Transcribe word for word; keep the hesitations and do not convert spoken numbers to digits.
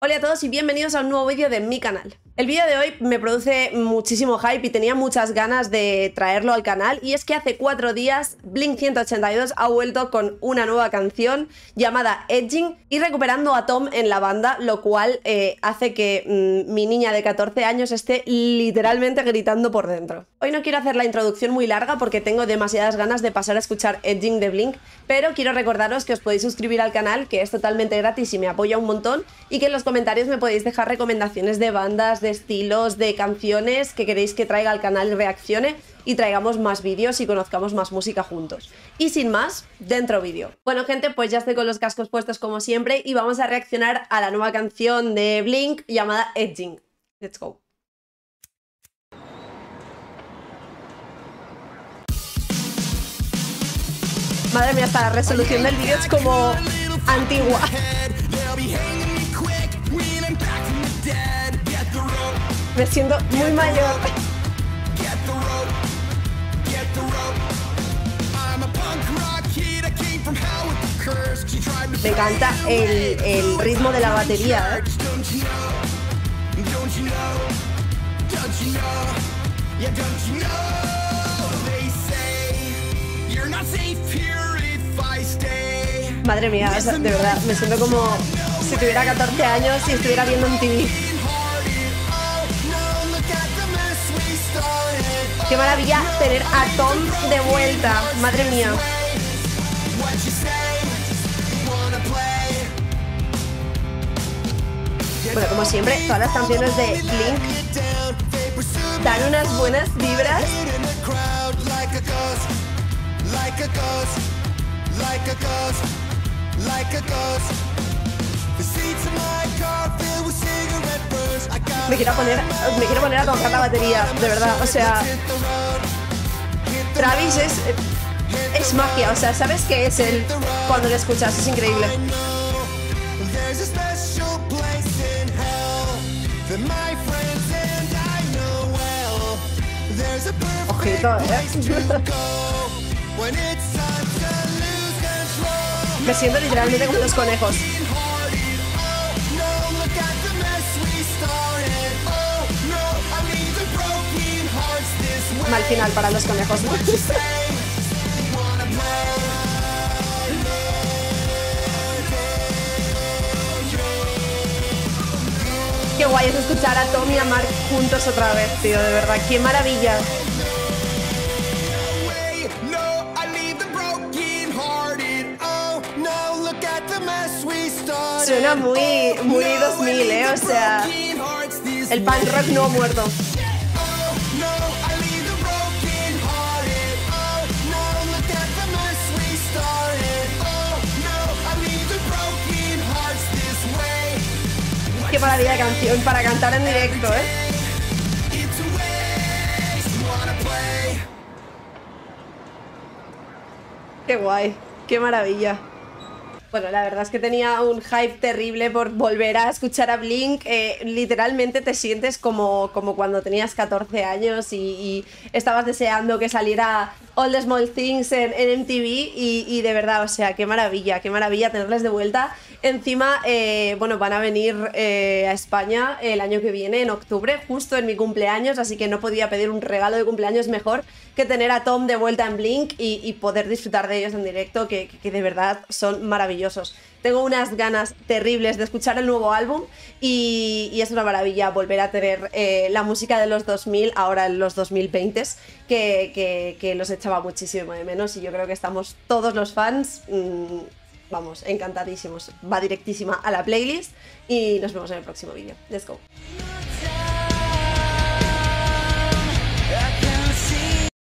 Hola a todos y bienvenidos a un nuevo vídeo de mi canal. El vídeo de hoy me produce muchísimo hype y tenía muchas ganas de traerlo al canal, y es que hace cuatro días Blink ciento ochenta y dos ha vuelto con una nueva canción llamada Edging y recuperando a Tom en la banda, lo cual eh, hace que mmm, mi niña de catorce años esté literalmente gritando por dentro. Hoy no quiero hacer la introducción muy larga porque tengo demasiadas ganas de pasar a escuchar Edging de Blink, pero quiero recordaros que os podéis suscribir al canal, que es totalmente gratis y me apoya un montón, y que en los comentarios me podéis dejar recomendaciones de bandas, de estilos, de canciones que queréis que traiga al canal y reaccione, y traigamos más vídeos y conozcamos más música juntos. Y sin más, dentro vídeo. Bueno, gente, pues ya estoy con los cascos puestos como siempre y vamos a reaccionar a la nueva canción de Blink llamada Edging. Let's go. Madre mía, hasta la resolución del vídeo es como antigua. Me siento muy mayor. Me encanta el, el ritmo de la batería, ¿eh? Madre mía, o sea, de verdad, me siento como si tuviera catorce años y estuviera viendo un T V. Qué maravilla tener a Tom de vuelta, madre mía. Bueno, como siempre, todas las canciones de Blink dan unas buenas vibras. Me quiero poner, me quiero poner a tocar la batería, de verdad, o sea, Travis es, es magia, o sea, ¿sabes qué es él cuando lo escuchas? Es increíble. Ojito, ¿eh? Me siento literalmente como los conejos. Mal final para los conejos, ¿no? Qué guay es escuchar a Tom y a Mark juntos otra vez, tío, de verdad, qué maravilla. Suena muy, muy dos mil, ¿eh? O sea, el punk rock no ha muerto. Qué maravilla de canción para cantar en directo, ¿eh? Qué guay, qué maravilla. Bueno, la verdad es que tenía un hype terrible por volver a escuchar a Blink. Eh, literalmente te sientes como, como cuando tenías catorce años y, y estabas deseando que saliera All the Small Things en, en M T V y, y de verdad, o sea, qué maravilla, qué maravilla tenerles de vuelta. Encima, eh, bueno, van a venir eh, a España el año que viene, en octubre, justo en mi cumpleaños, así que no podía pedir un regalo de cumpleaños mejor que tener a Tom de vuelta en Blink y, y poder disfrutar de ellos en directo, que, que, que de verdad son maravillosos. Tengo unas ganas terribles de escuchar el nuevo álbum y, y es una maravilla volver a tener eh, la música de los dos mil, ahora en los dos mil veinte, que, que, que los echaba muchísimo de menos, y yo creo que estamos todos los fans, mmm, vamos, encantadísimos. Va directísima a la playlist y nos vemos en el próximo vídeo. Let's go.